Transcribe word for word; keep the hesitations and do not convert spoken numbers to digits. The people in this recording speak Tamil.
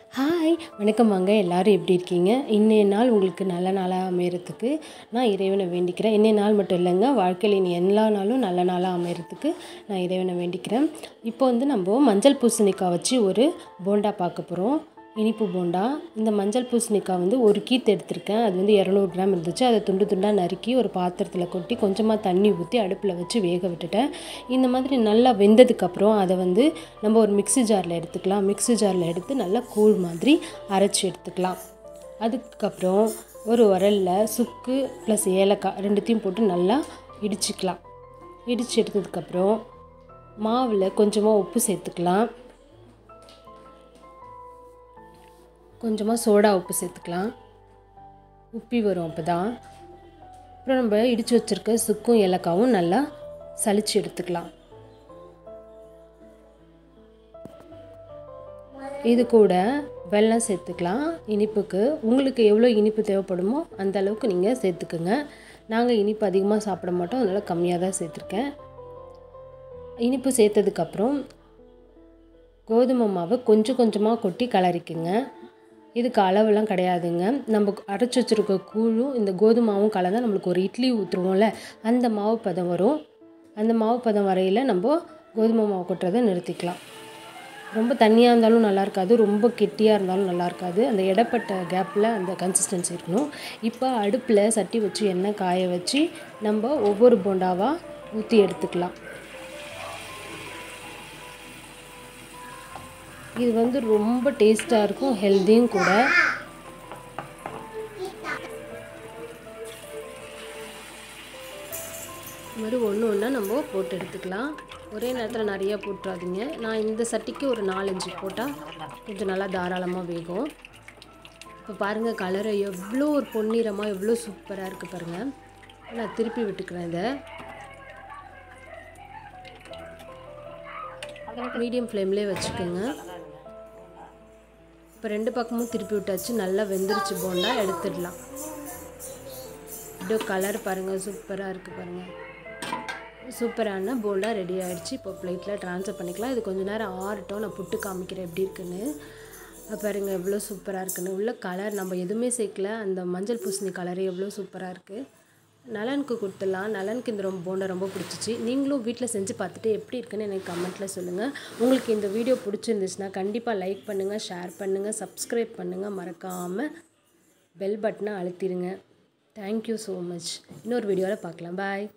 ஹாய் வணக்கம் வாங்க எல்லோரும் எப்படி இருக்கீங்க? இன்றைய நாள் உங்களுக்கு நல்ல நாளாக அமையறதுக்கு நான் இறைவனை வேண்டிக்கிறேன். இன்றைய நாள் மட்டும் இல்லைங்க, வாழ்க்கையில் இனி எல்லா நாளும் நல்ல நாளாக அமையறதுக்கு நான் இறைவனை வேண்டிக்கிறேன். இப்போ வந்து நம்ம மஞ்சள் பூசணிக்காய் வச்சு ஒரு போண்டா பார்க்க போகிறோம். இனிப்பு போண்டா. இந்த மஞ்சள் பூசணிக்காய் வந்து ஒரு கீத்து எடுத்திருக்கேன். அது வந்து இரநூறு கிராம் இருந்துச்சு. அதை துண்டு துண்டாக நறுக்கி ஒரு பாத்திரத்தில் கொட்டி கொஞ்சமாக தண்ணி ஊற்றி அடுப்பில் வச்சு வேக விட்டுட்டேன். இந்த மாதிரி நல்லா வெந்ததுக்கப்புறம் அதை வந்து நம்ம ஒரு மிக்ஸி ஜாரில் எடுத்துக்கலாம். மிக்ஸி ஜாரில் எடுத்து நல்லா கூழ் மாதிரி அரைச்சி எடுத்துக்கலாம். அதுக்கப்புறம் ஒரு உரலில் சுக்கு ப்ளஸ் ஏலக்காய் ரெண்டுத்தையும் போட்டு நல்லா இடிச்சிக்கலாம். இடித்து எடுத்ததுக்கப்புறம் மாவில் கொஞ்சமாக உப்பு சேர்த்துக்கலாம். கொஞ்சமாக சோடா உப்பு சேர்த்துக்கலாம். உப்பி வரும் அப்போ தான். அப்புறம் நம்ம இடித்து வச்சுருக்க சுக்கும் ஏலக்காவும் நல்லா சலிச்சு எடுத்துக்கலாம். இது கூட வெல்லம் சேர்த்துக்கலாம். இனிப்புக்கு உங்களுக்கு எவ்வளோ இனிப்பு தேவைப்படுமோ அந்த அளவுக்கு நீங்கள் சேர்த்துக்குங்க. நாங்கள் இனிப்பு அதிகமாக சாப்பிட மாட்டோம், அதனால் கம்மியாக தான் சேர்த்துருக்கேன். இனிப்பு சேர்த்ததுக்கப்புறம் கோதுமை மாவை கொஞ்சம் கொஞ்சமாக கொட்டி கலரிக்குங்க. இதுக்கு அளவுலாம் கிடையாதுங்க. நம்ம அரைச்சி வச்சுருக்க கூழும் இந்த கோதுமாவும் கலந்தால் நம்மளுக்கு ஒரு இட்லி ஊற்றுருவோம்ல, அந்த மாவு பதம் வரும். அந்த மாவு பதம் வரையில் நம்ம கோதுமை மாவு கொட்டுறதை நிறுத்திக்கலாம். ரொம்ப தண்ணியாக இருந்தாலும் நல்லா இருக்காது, ரொம்ப கெட்டியாக இருந்தாலும் நல்லா இருக்காது. அந்த இடப்பட்ட கேப்பில் அந்த கன்சிஸ்டன்சி இருக்கணும். இப்போ அடுப்பில் சட்டி வச்சு எண்ணெய் காய வச்சு நம்ம ஒவ்வொரு போண்டாவாக ஊற்றி எடுத்துக்கலாம். இது வந்து ரொம்ப டேஸ்ட்டாக இருக்கும், ஹெல்த்தியும் கூட. இது மாதிரி ஒன்று ஒன்றா நம்ம போட்டு எடுத்துக்கலாம். ஒரே நேரத்தில் நிறையா போட்டுறாதீங்க. நான் இந்த சட்டிக்கு ஒரு நாலஞ்சு போட்டால் கொஞ்சம் நல்லா தாராளமாக வேகும். இப்போ பாருங்கள், கலரை எவ்வளோ ஒரு பொன்னிறமாக எவ்வளோ சூப்பராக இருக்குது பாருங்கள். நான் திருப்பி விட்டுக்கிறேன். இதை மீடியம் ஃப்ளேம்லேயே வச்சுக்கோங்க. இப்போ ரெண்டு பக்கமும் திருப்பி விட்டாச்சு. நல்லா வெந்துருச்சு போண்டா, எடுத்துடலாம். இப்படியோ கலர் பாருங்கள், சூப்பராக இருக்குது பாருங்கள். சூப்பரான போண்டா ரெடி ஆகிடுச்சு. இப்போ பிளேட்டில் ட்ரான்ஸ்ஃபர் பண்ணிக்கலாம். இது கொஞ்சம் நேரம் ஆறட்டும், நான் புட்டு காமிக்கிறேன் எப்படி இருக்குன்னு. பாருங்கள் எவ்வளோ சூப்பராக இருக்குன்னு. உள்ள கலர் நம்ம எதுவுமே சேர்க்கல, அந்த மஞ்சள் பூசணி கலரு எவ்வளோ சூப்பராக இருக்குது. நலனுக்கு கொடுத்துடலாம். நலனுக்கு இந்த ரொம்ப போண்டா ரொம்ப பிடிச்சிச்சு. நீங்களும் வீட்டில் செஞ்சு பார்த்துட்டு எப்படி இருக்குன்னு எனக்கு கமெண்ட்டில் சொல்லுங்கள். உங்களுக்கு இந்த வீடியோ பிடிச்சிருந்துச்சுன்னா கண்டிப்பாக லைக் பண்ணுங்கள், ஷேர் பண்ணுங்கள், சப்ஸ்கிரைப் பண்ணுங்கள். மறக்காமல் பெல் பட்டனை அழுத்திடுங்க. Thank you so much. இன்னொரு வீடியோவில் பார்க்கலாம். பாய்.